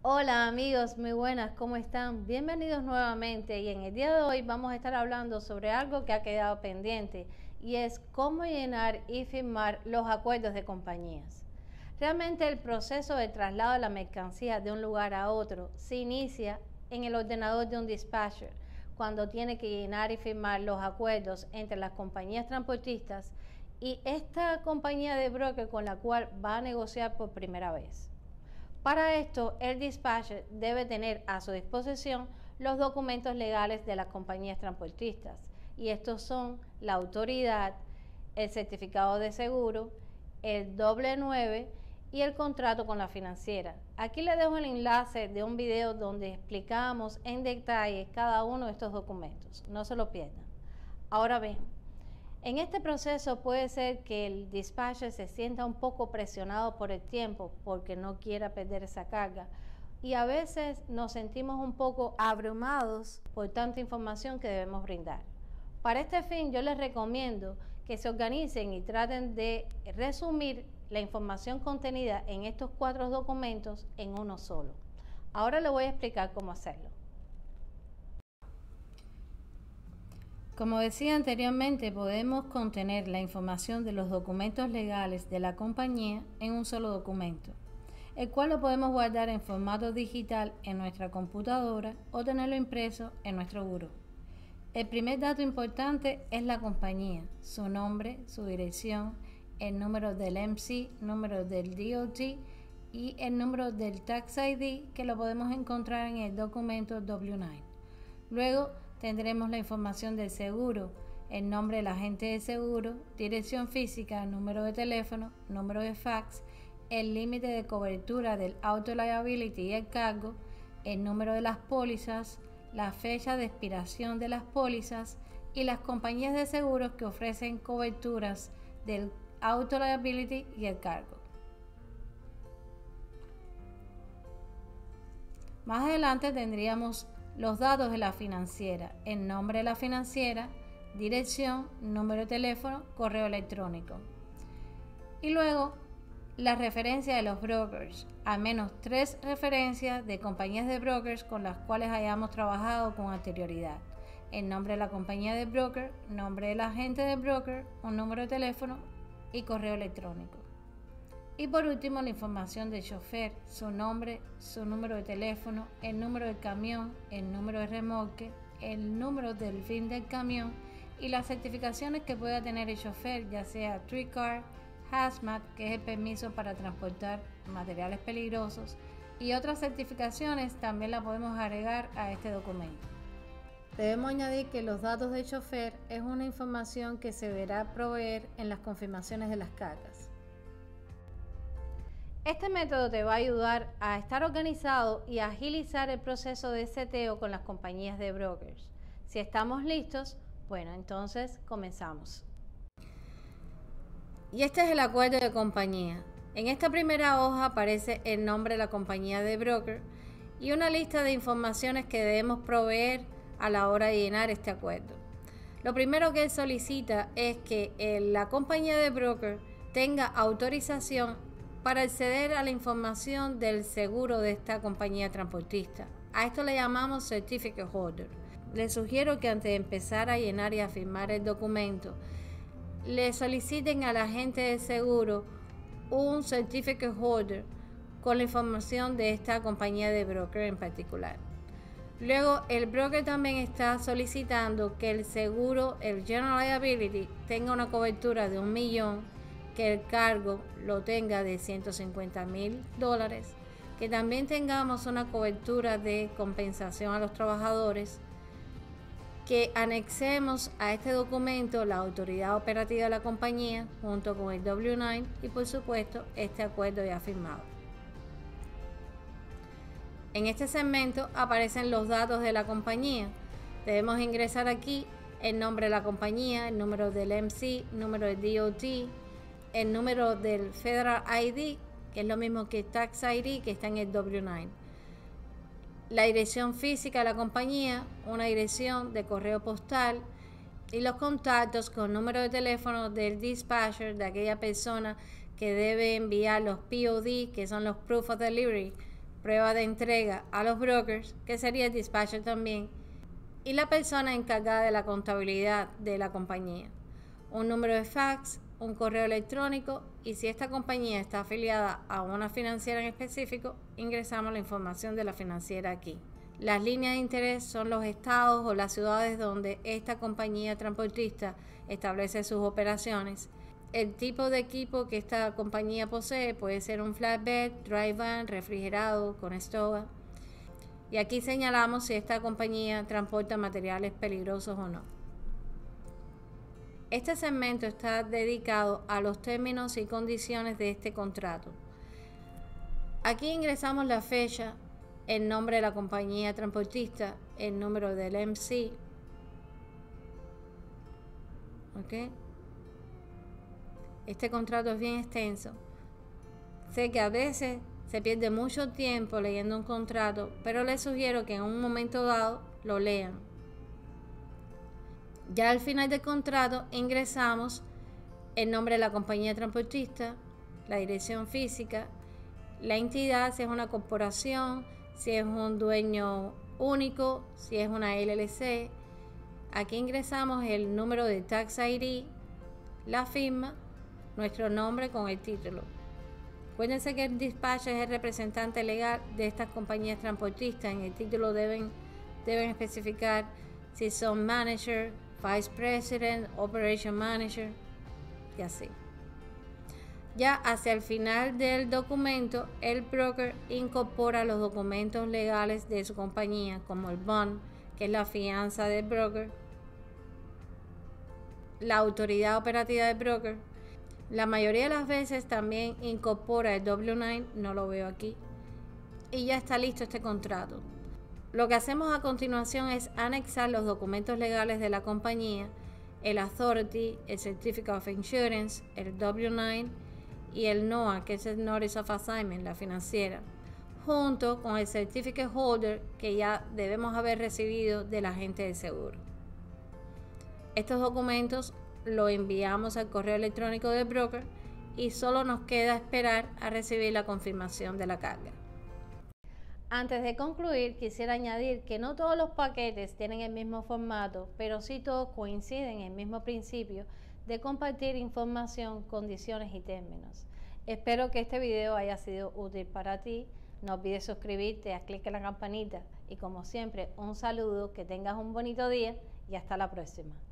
Hola amigos, muy buenas, ¿cómo están? Bienvenidos nuevamente y en el día de hoy vamos a estar hablando sobre algo que ha quedado pendiente y es cómo llenar y firmar los acuerdos de compañías. Realmente el proceso de traslado de la mercancía de un lugar a otro se inicia en el ordenador de un dispatcher cuando tiene que llenar y firmar los acuerdos entre las compañías transportistas y esta compañía de broker con la cual va a negociar por primera vez. Para esto, el dispatcher debe tener a su disposición los documentos legales de las compañías transportistas, y estos son la autoridad, el certificado de seguro, el W9 y el contrato con la financiera. Aquí les dejo el enlace de un video donde explicamos en detalle cada uno de estos documentos. No se lo pierdan. Ahora bien, en este proceso puede ser que el dispatcher se sienta un poco presionado por el tiempo porque no quiera perder esa carga y a veces nos sentimos un poco abrumados por tanta información que debemos brindar. Para este fin yo les recomiendo que se organicen y traten de resumir la información contenida en estos 4 documentos en uno solo. Ahora les voy a explicar cómo hacerlo. Como decía anteriormente, podemos contener la información de los documentos legales de la compañía en un solo documento, el cual lo podemos guardar en formato digital en nuestra computadora o tenerlo impreso en nuestro buró. El primer dato importante es la compañía, su nombre, su dirección, el número del MC, número del DOT y el número del Tax ID, que lo podemos encontrar en el documento W9. Luego tendremos la información del seguro, el nombre del agente de seguro, dirección física, número de teléfono, número de fax, el límite de cobertura del auto liability y el cargo, el número de las pólizas, la fecha de expiración de las pólizas y las compañías de seguros que ofrecen coberturas del auto liability y el cargo. Más adelante tendríamos los datos de la financiera, el nombre de la financiera, dirección, número de teléfono, correo electrónico. Y luego la referencia de los brokers, al menos 3 referencias de compañías de brokers con las cuales hayamos trabajado con anterioridad. El nombre de la compañía de broker, nombre del agente de broker, un número de teléfono y correo electrónico. Y por último, la información del chofer, su nombre, su número de teléfono, el número del camión, el número de remolque, el número del VIN del camión y las certificaciones que pueda tener el chofer, ya sea TRICAR, HAZMAT, que es el permiso para transportar materiales peligrosos, y otras certificaciones también las podemos agregar a este documento. Debemos añadir que los datos del chofer es una información que se deberá proveer en las confirmaciones de las cargas. Este método te va a ayudar a estar organizado y a agilizar el proceso de seteo con las compañías de brokers. Si estamos listos, bueno, entonces comenzamos. Y este es el acuerdo de compañía. En esta primera hoja aparece el nombre de la compañía de broker y una lista de informaciones que debemos proveer a la hora de llenar este acuerdo. Lo primero que él solicita es que la compañía de broker tenga autorización para acceder a la información del seguro de esta compañía transportista. A esto le llamamos Certificate Holder. Les sugiero que antes de empezar a llenar y a firmar el documento, le soliciten al agente de seguro un Certificate Holder con la información de esta compañía de broker en particular. Luego, el broker también está solicitando que el seguro, el General Liability, tenga una cobertura de $1 millón, que el cargo lo tenga de $150,000, que también tengamos una cobertura de compensación a los trabajadores, que anexemos a este documento la autoridad operativa de la compañía junto con el W9 y por supuesto este acuerdo ya firmado. En este segmento aparecen los datos de la compañía. Debemos ingresar aquí el nombre de la compañía, el número del MC, número del DOT, el número del Federal ID, que es lo mismo que Tax ID, que está en el W9. La dirección física de la compañía, una dirección de correo postal y los contactos con número de teléfono del dispatcher, de aquella persona que debe enviar los POD, que son los Proof of Delivery, prueba de entrega a los brokers, que sería el dispatcher también, y la persona encargada de la contabilidad de la compañía. Un número de fax, un correo electrónico, y si esta compañía está afiliada a una financiera en específico, ingresamos la información de la financiera aquí. Las líneas de interés son los estados o las ciudades donde esta compañía transportista establece sus operaciones. El tipo de equipo que esta compañía posee puede ser un flatbed, dry van, refrigerado, con estoba. Y aquí señalamos si esta compañía transporta materiales peligrosos o no. Este segmento está dedicado a los términos y condiciones de este contrato. Aquí ingresamos la fecha, el nombre de la compañía transportista, el número del MC. ¿Ok? Este contrato es bien extenso. Sé que a veces se pierde mucho tiempo leyendo un contrato, pero les sugiero que en un momento dado lo lean. Ya al final del contrato ingresamos el nombre de la compañía transportista, la dirección física, la entidad, si es una corporación, si es un dueño único, si es una LLC. Aquí ingresamos el número de Tax ID, la firma, nuestro nombre con el título. Acuérdense que el dispatcher es el representante legal de estas compañías transportistas. En el título deben especificar si son manager, vice president, operation manager y así. Ya hacia el final del documento, el broker incorpora los documentos legales de su compañía, como el bond, que es la fianza del broker, la autoridad operativa del broker. La mayoría de las veces también incorpora el W9, no lo veo aquí, y ya está listo este contrato. Lo que hacemos a continuación es anexar los documentos legales de la compañía, el Authority, el Certificate of Insurance, el W9 y el NOA, que es el Notice of Assignment, la financiera, junto con el Certificate Holder que ya debemos haber recibido del agente de seguro. Estos documentos lo enviamos al correo electrónico del broker y solo nos queda esperar a recibir la confirmación de la carga. Antes de concluir, quisiera añadir que no todos los paquetes tienen el mismo formato, pero sí todos coinciden en el mismo principio de compartir información, condiciones y términos. Espero que este video haya sido útil para ti. No olvides suscribirte, haz clic en la campanita y como siempre, un saludo, que tengas un bonito día y hasta la próxima.